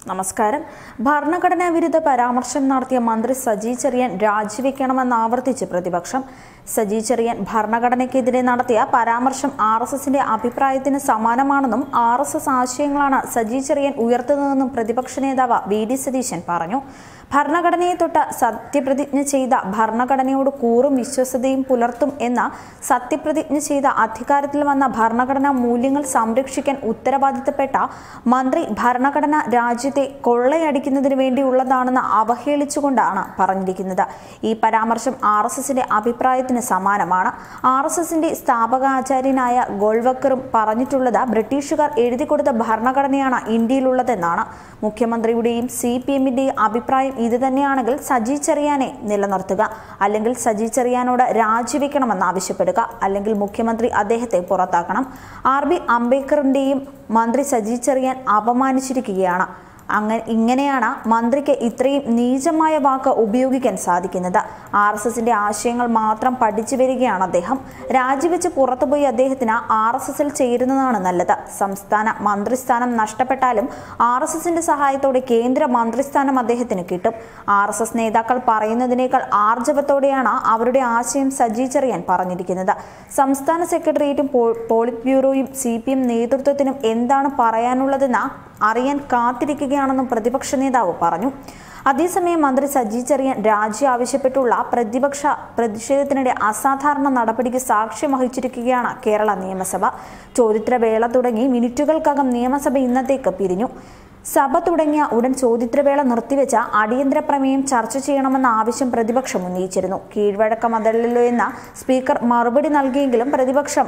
നമസ്കാരം. ഭരണഘടനാ വിരുദ്ധ പരാമർശം നടത്തിയ മന്ത്രി സജി ചെറിയാൻ രാജിവെക്കണമെന്ന് ആവർത്തിച്ച് പ്രതിപക്ഷം. സജി ചെറിയാൻ ഭരണഘടനയ്ക്കെതിരെ നടത്തിയ പരാമർശം RSSന്റെ അഭിപ്രായത്തിന് സമാനമാണെന്നും RSS ആശയങ്ങളാണ് സജി ചെറിയാൻ ഉയർത്തുന്നതെന്നും പ്രതിപക്ഷ നേതാവ് VD സതീശൻ പറഞ്ഞു. ഭരണഘടനയെ തൊട്ട് സത്യപ്രതിജ്ഞ ചെയ്ത ഭരണഘടനയോട് കൂറും വിശ്വസ്തയും പുലർത്തും എന്ന സത്യപ്രതിജ്ഞ ചെയ്ത അധികാരത്തിൽ വന്ന ഭരണഘടനാ മൂല്യങ്ങൾ സംരക്ഷിക്കാൻ ഉത്തരവാദിത്തപ്പെട്ട മന്ത്രി ഭരണഘടന രാജ്യത്തെ കൊള്ളയടിക്കുന്നതിന് വേണ്ടിയുള്ളതാണെന്ന് അവഹേളിച്ചുകൊണ്ടാണ് പറഞ്ഞിരിക്കുന്നത്. ഈ പരാമർശം RSSന്റെ അഭിപ്രായത്തിന് സമാനമാണ്. RSSന്റെ സ്ഥാപകാചാര്യനായ ഗോൾവക്കറും പറഞ്ഞിട്ടുള്ളത് ബ്രിട്ടീഷുകാർ എഴുതിക്കൊടുത്ത ഭരണഘടനയാണ് ഇന്ത്യയിലുള്ളതെന്നാണ്. മുഖ്യമന്ത്രിയുടെയും CPMന്റെയും അഭിപ്രായം ഇത് തന്നെയാണെങ്കിൽ സജി ചെറിയാനെ നിലനിർത്തുക, അല്ലെങ്കിൽ സജി ചെറിയാനോട് രാജിവെക്കണമെന്ന് ആവശ്യപ്പെടുക, അല്ലെങ്കിൽ മുഖ്യമന്ത്രി അദ്ദേഹത്തെ പുറത്താക്കണം. RB അംബേദ്കറിന്റെയും മന്ത്രി സജി ചെറിയാൻ അപമാനിച്ചിരിക്കുകയാണ്. ഇങ്ങനെയാണ് മന്ത്രിക്ക് ഇത്രയും നീചമായ വാക്ക് ഉപയോഗിക്കാൻ സാധിക്കുന്നത്. RSSന്റെ ആശയങ്ങൾ മാത്രം പഠിച്ചു വരികയാണ് അദ്ദേഹം. രാജിവെച്ച് പുറത്തുപോയി അദ്ദേഹത്തിന് RSSൽ ചേരുന്നതാണ് നല്ലത്. സംസ്ഥാന മന്ത്രിസ്ഥാനം നഷ്ടപ്പെട്ടാലും RSSന്റെ സഹായത്തോടെ കേന്ദ്ര മന്ത്രിസ്ഥാനം അദ്ദേഹത്തിന് കിട്ടും. RSS നേതാക്കൾ പറയുന്നതിനേക്കാൾ ആർജവത്തോടെയാണ് അവരുടെ ആശയം സജി ചെറിയാൻ പറഞ്ഞിരിക്കുന്നത്. സംസ്ഥാന സെക്രട്ടേറിയറ്റും പോളിറ്റ് ബ്യൂറോയും CPM നേതൃത്വത്തിനും എന്താണ് പറയാനുള്ളതെന്ന് അറിയാൻ കാത്തിരിക്കുകയാണെന്നും പ്രതിപക്ഷ നേതാവ് പറഞ്ഞു. അതേസമയം മന്ത്രി സജി ചെറിയാൻ രാജി ആവശ്യപ്പെട്ടുള്ള പ്രതിപക്ഷ പ്രതിഷേധത്തിനിടെ അസാധാരണ നടപടിക്ക് സാക്ഷ്യം വഹിച്ചിരിക്കുകയാണ് കേരള നിയമസഭ. ചോദ്യോത്തരവേള തുടങ്ങി മിനിറ്റുകൾക്കകം നിയമസഭ ഇന്നത്തേക്ക് പിരിഞ്ഞു. സഭ തുടങ്ങിയ ഉടൻ ചോദ്യോത്തരവേള നിർത്തിവെച്ച അടിയന്തര പ്രമേയം ചർച്ച ചെയ്യണമെന്ന ആവശ്യം പ്രതിപക്ഷം ഉന്നയിച്ചിരുന്നു. കീഴ്വഴക്കമതല്ലോ എന്ന സ്പീക്കർ മറുപടി നൽകിയെങ്കിലും പ്രതിപക്ഷം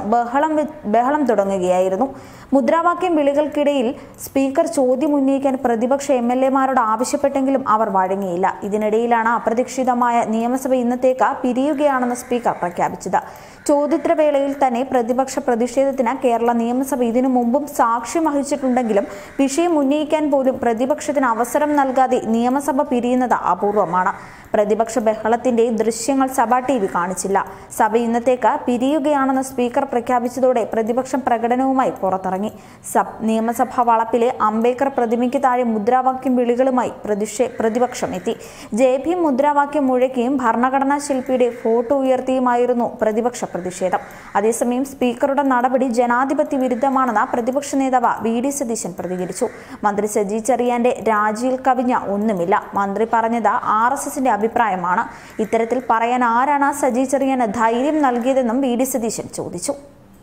ബഹളം തുടങ്ങുകയായിരുന്നു. മുദ്രാവാക്യം വിളികൾക്കിടയിൽ സ്പീക്കർ ചോദ്യം ഉന്നയിക്കാൻ പ്രതിപക്ഷ MLAമാരോട് ആവശ്യപ്പെട്ടെങ്കിലും അവർ വഴങ്ങിയില്ല. ഇതിനിടയിലാണ് അപ്രതീക്ഷിതമായ നിയമസഭ ഇന്നത്തേക്ക് പിരിയുകയാണെന്ന് സ്പീക്കർ പ്രഖ്യാപിച്ചത്. ചോദ്യോത്തരവേളയിൽ തന്നെ പ്രതിപക്ഷ പ്രതിഷേധത്തിന് കേരള നിയമസഭ ഇതിനു മുമ്പും സാക്ഷ്യം വഹിച്ചിട്ടുണ്ടെങ്കിലും വിഷയം ഉന്നയിക്കാൻ പോലും പ്രതിപക്ഷത്തിന് അവസരം നൽകാതെ നിയമസഭ പിരിയുന്നത് അപൂർവമാണ്. പ്രതിപക്ഷ ബഹളത്തിന്റെ ദൃശ്യങ്ങൾ സഭ TV കാണിച്ചില്ല. സഭ ഇന്നത്തേക്ക് പിരിയുകയാണെന്ന് സ്പീക്കർ പ്രഖ്യാപിച്ചതോടെ പ്രതിപക്ഷം പ്രകടനവുമായി പുറത്തിറങ്ങി. നിയമസഭാ വളപ്പിലെ അംബേദ്കർ പ്രതിമയ്ക്ക് താഴെ മുദ്രാവാക്യം വിളികളുമായി പ്രതിപക്ഷം എത്തി. JP മുദ്രാവാക്യം മുഴക്കിയും ഭരണഘടനാ ശില്പിയുടെ ഫോട്ടോ ഉയർത്തിയുമായിരുന്നു പ്രതിപക്ഷ പ്രതിഷേധം. അതേസമയം സ്പീക്കറുടെ നടപടി ജനാധിപത്യ വിരുദ്ധമാണെന്ന് പ്രതിപക്ഷ നേതാവ് VD സതീശൻ പ്രതികരിച്ചു. മന്ത്രി സജി ചെറിയാന്റെ രാജിയിൽ കവിഞ്ഞ ഒന്നുമില്ല. മന്ത്രി പറഞ്ഞത് RSSന്റെ അഭിപ്രായമാണ്. ഇത്തരത്തിൽ പറയാൻ ആരാണ് സജി ചെറിയാന് ധൈര്യം നൽകിയതെന്നും VD സതീശൻ ചോദിച്ചു.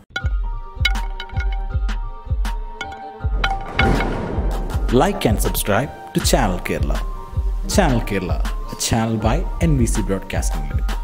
Like and subscribe to Channel Kerala. Channel Kerala, a channel by NBC Broadcasting Limited.